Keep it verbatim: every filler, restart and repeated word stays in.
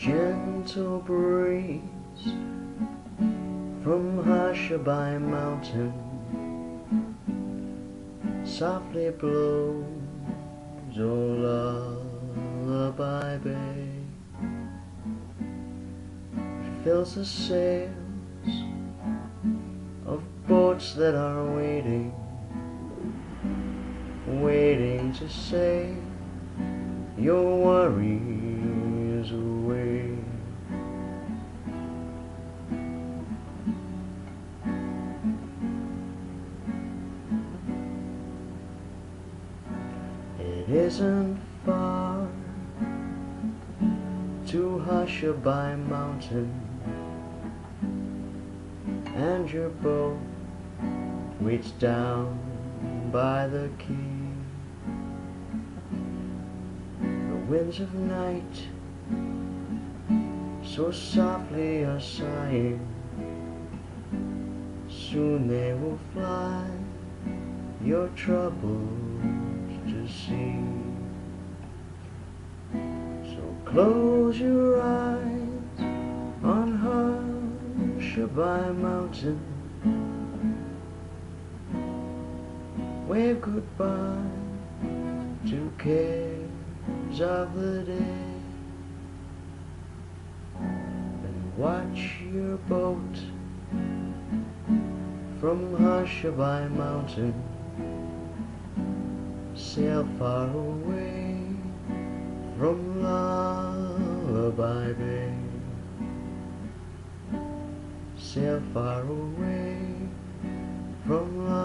gentle breeze from Hushaby Mountain softly blows, oh lullaby bay. It fills the sails of boats that are waiting, waiting to sail your worries away. It isn't far to Hushaby Mountain, and your boat waits down by the quay. The winds of night so softly are sighing, soon they will fly your troubles to see. So close your eyes on Hushaby Mountain, wave goodbye to cares of the day, and watch your boat from Hushaby Mountain sail far away from Lullaby Bay. Sail far away from Lullaby Bay.